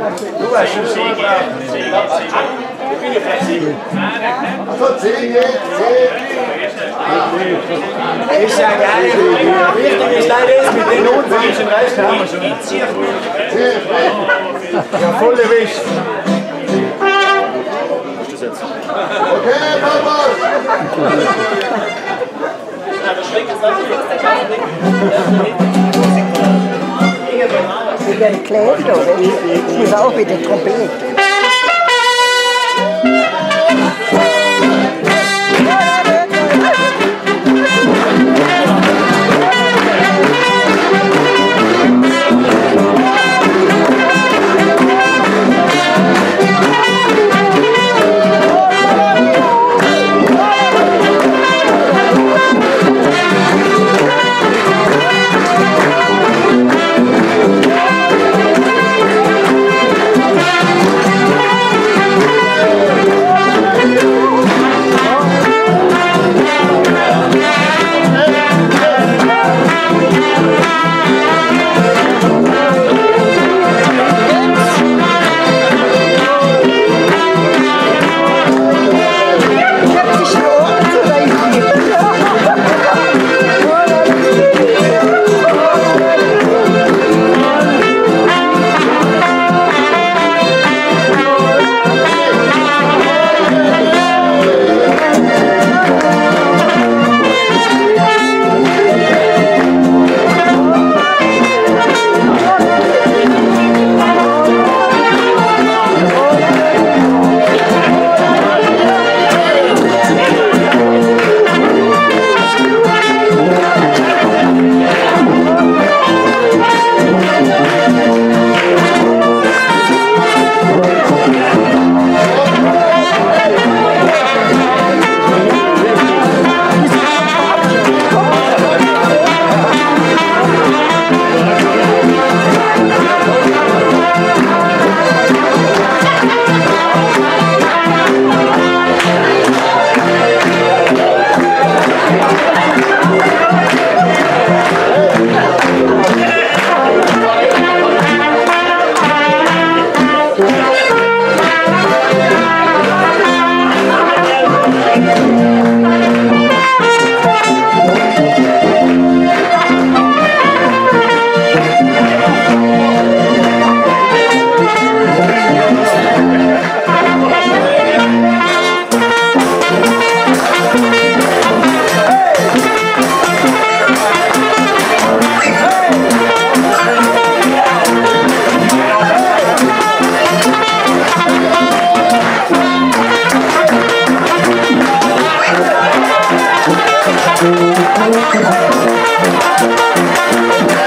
Du hast schon sehr gerne. Also 10 jetzt, 10. Ist ja geil. Wichtig ist leider jetzt mit den notwendigen Rest haben wir schon. 10. Ja, voll erwischt. Okay, Papas! Sie werden geklebt, oder? Sie ist auch wieder Trompete. Thank you.